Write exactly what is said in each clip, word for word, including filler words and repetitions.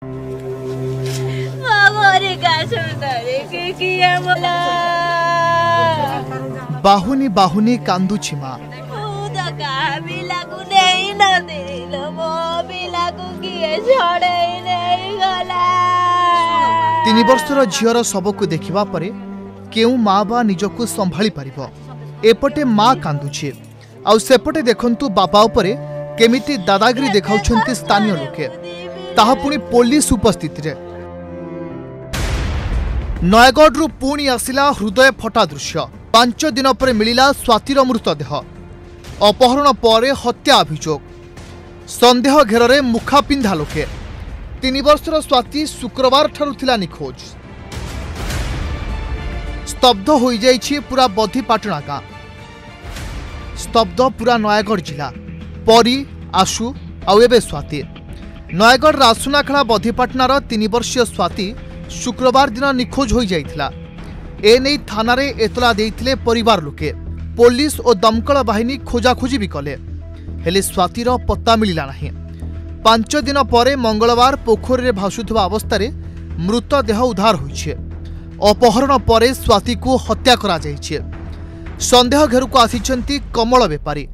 बाहुनी बाहुनी कांदुछि माँ तीन वर्षर झीर सबको देखा परे केउ माँ बा निजकु संभाली पारिबो। एपटे माँ कांदुछि आउ सेपटे देखंतु बापा उपरे केमिति दादागिरी देखाउछंती स्थानीय लोके, ताहा पुणी पुलिस उपस्थिति रे। नयगढ़ पुणी आसिला हृदय फटा दृश्य। पांच दिन पर मिलिला स्वातिर मृतदेह। अपहरण पर हत्या अभियोग, संदेह घेर मुखा पिंधा लोके। तीन वर्षर स्वाति शुक्रवार ठारू थिला निखोज। स्तब्ध हो जाइछि पूरा बधीपाटणा गाँ, स्तब्ध पूरा नयगढ़ जिला। परी आशु आउ एबे स्वाति। नयगढ़ आसुनाखेड़ा बधीपाटणार तीन वर्षीय स्वाति शुक्रवार दिन निखोज हो जाइथिला। एने थानारे एतला देइथिले परिवार लोके। पुलिस और दमकल बाहिनी खोजाखोजी भी कले, हेले स्वातिर पत्ता मिलिला नाही। पांच दिन पर मंगलवार पोखरी रे भासुथबा अवस्था मृतदेह उद्धार होइछे। अपहरण पर स्वाति को हत्या करा जाइछे। संदेह घेरକୁ आसिछंती कमल बेपारी।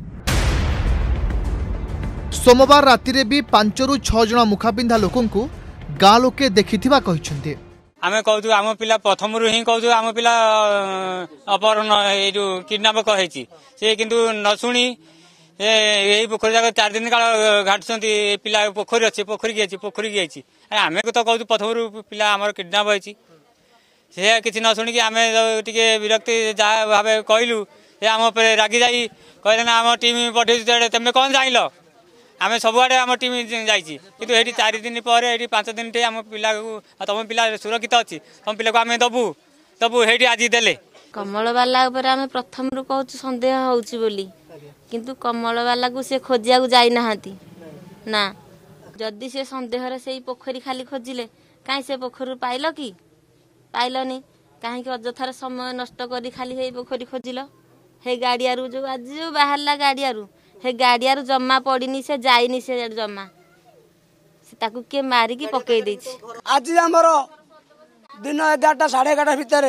सोमवार राति रे भी पांच रु छह जण मुखापिंधा लोकंकु गाँ लोके देखिथिबा कहिछंती। आमे कहू आम पिला प्रथम रु ही कहू आम पिला अपहरण जो किडनाप कही से किंतु न शुणी यही पोखरी जाक चार दिन काल घाटुंट पिला पोखरी अच्छे पोखरी की पोखरी की आम तो कहू प्रथम रु पिला आम किडनाप होती से किसी न शुणिकी आम टे विरक्ति जहाँ भाव कहलु आम रागी जा कहले ना आम टीम पठे तुम कौन जान आम सबुआड़े आम टीम जाइए कि चार दिन पर पांच दिन टे आम पिला तुम पिला सुरक्षित अच्छी तुम पिला को आम दबू दबू ये आज देले। कमल बाला आम प्रथम रू कहूँ सन्देह होली किंतु कमल बाला को सी खोजा जाई ना जदि से सन्देह से पोखरी खाली खोजिले कहीं से पोखरी पाइल कि पाइलनी कहीं अजथार समय नष्ट करी खाली हे पोखरी खोजिल हे गाड़ियारू जो आज जो बाहरला गाड़ियारू हे गाड़ियारू जमा पड़नी से जाइनी से जमा से ताकू के मारिकी पकई देछि। आज आमर दिन एगारटा साढ़े एगारटा भितर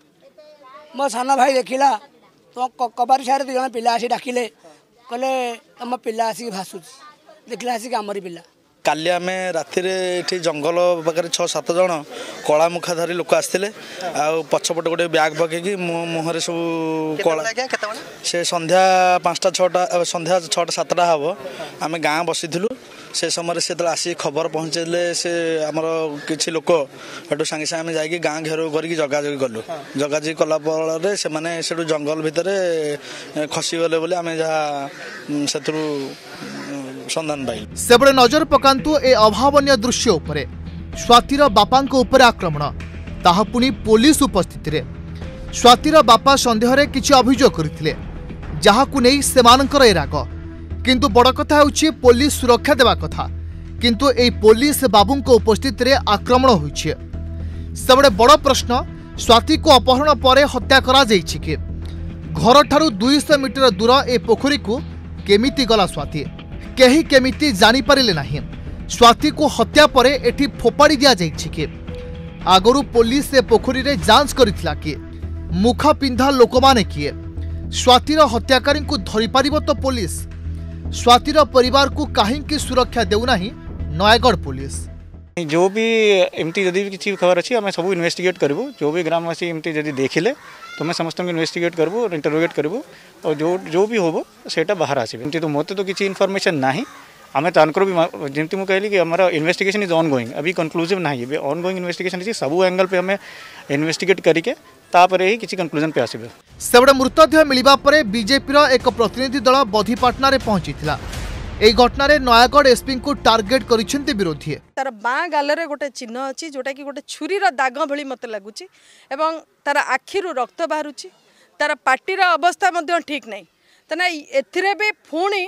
मो सान भाई देखला तो कबारी सारे दुई जन पिला आसी डाकिले कहले तुम पिला आसिक भासुच देखला आसिक आमरी पिला। काली आम राति जंगल पाखे छः सात जन कला मुखाधारी लोक आसते पछपटे गोटे ब्याग पकईकि मुहर सब कला से संध्या पाँचटा छटा संध्या छटा सातटा हम आम गाँ बसी से समय से आसिक खबर पहुँचले से आमर किसी लोक एटू सागे सागे जाकि गाँ घेर करके जगाजगी कलु जगाजगी कला फल से जंगल भितर खसीगले बोले आम जहाँ से संधान पाई। सेबड़े नजर पकांतु ए अभावनीय दृश्य उपरे स्वातिर बापांको उपरे आक्रमण ताहा पुणी पुलिस उपस्थिति रे। स्वातिर बापा संदेह रे किछि अभियोग करथिले जाहाकु नै सेमानकर ए राग किंतु बड़ कथा होछि पुलिस सुरक्षा देवा कथा किंतु ए पुलिस बाबूंको उपस्थिति रे आक्रमण होइछे। सेबड़े बड़ प्रश्न स्वाति को अपहरण पर हत्या करा जाइछि कि घर ठारू दो सौ मीटर दूर ए पोखरी को केमिति गला स्वाति केही केमिति जानी पारिले नाही। स्वाति को हत्या परे एठी फोपाड़ी दिया जाइछि कि आगरु पुलिस ए पोखरी रे जांच करिथिला कि मुखा पिंधा लोकमाने किए स्वातिर हत्याकारी को धरि पारिबो तो पुलिस स्वातिर परिवार को काहेकि सुरक्षा देउ नाही नयगढ़ पुलिस। जो भी एमती जदि किसी खबर अच्छी आम सब इन्वेस्टिगेट करूँ जो भी ग्रामवासी एमती जदि देखिले तो मैं समस्त इन्वेस्टिगेट करूँ इंटरोगेट करूँ और जो जो भी हो सेटा बाहर आसबे एमती तो मत तो किसी इनफॉरमेशन ना आम तांकर भी जमी मुझे कहली कि हमारा इन्वेस्टिगेशन इज ऑन गोइंग अभी कंक्लूसिव ना ऑन गोइंग इन्वेस्टिगेशन अच्छी सब एंगल पे हमें इन्वेस्टिगेट करके तापर ही किसी कंक्लूजन पे आसबे। सेबड़े मृतदेह मिलिबा परे बीजेपी रो एक प्रतिनिधि दल बधीपाटना रे पहुंचीथिला। एई घटना रे नयगढ़ एसपी को टार्गेट करिसेंती विरोधी। तार बाँ गालरे गोटे चिन्ह अच्छी जोटा कि गोटे छुरीर दाग भली मत लगुच एवं तार आखिरु रक्त बाहरुची तार पार्टीर अवस्था मध्य ठीक नहीं तेना एथिरे भी पुणी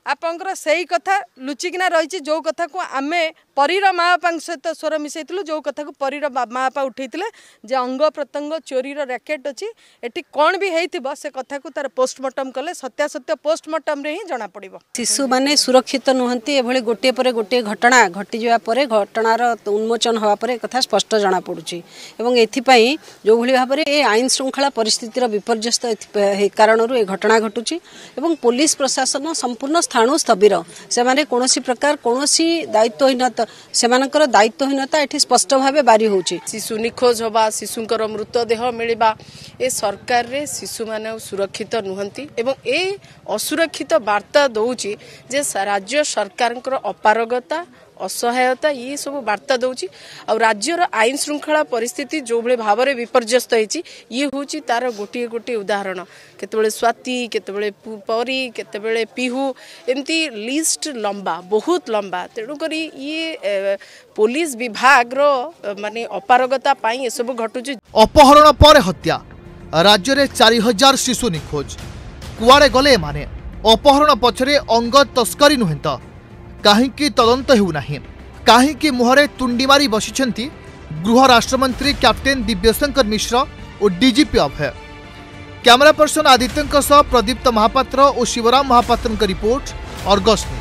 आपंकर से कथा लुचिकिना रही जो कथा को आम परीर माँ बापा सहित स्वर मिसई जो कथा को परीर माँ बापा उठे जे अंग प्रत्यंग चोरी रैकेट अच्छी एटी कौन भी होता से कथा को तार पोस्टमार्टम कले सत्यासत्य पोस्टमार्टम रे ही जना पड़िबो। शिशु माने सुरक्षित नुहंती एभली गोटे पर गोटे घटना घटी जावा पर घटनार उन्मोचन हवा पर कथा स्पष्ट जना पड़ुची एवं एथिपाई जो भली भाव में ए आईन श्रृंखला परिस्थितिर विपर्यस्त कारण ए घटना घटुची एवं पुलिस प्रशासन संपूर्ण स्थाणु स्थबिर से कौन प्रकार कौन दायित्वहीनता से दायित्वहीनता ये स्पष्ट भाव बारी होची। शिशु निखोज होबा शिशुंकर मृतदेह मिलवा ए सरकार रे शिशु माने सुरक्षित नुहंती एवं ए असुरक्षित वार्ता दौची जे राज्य सरकार अपारगता असहायता ये सब वार्ता दौची और राज्यर आईन श्रृंखला परिस्थिति जो भले भाव में विपर्यस्त होती ये हूँ तार गोटे गोटे उदाहरण केतबेले स्वाति केतबेले परी केतबेले पिहू एमती लिस्ट लंबा बहुत लंबा तेणुक ये पुलिस विभाग रो माने अपारगता पाई सब घटुची। अपहरण पर हत्या राज्य में चार हजार शिशु निखोज कुआड़े गले माने अपहरण पछरे अंग तस्करी नुहे तो कहीं तदंत हेउना कहीं मुहरे तुंडी मारी बसिछंती गृह राष्ट्रमंत्री कैप्टेन दिव्यशंकर मिश्र और DGP Abhay. Camera person Aditya Pradipta Mahapatra और शिवराम महापात्र रिपोर्ट अर्गस।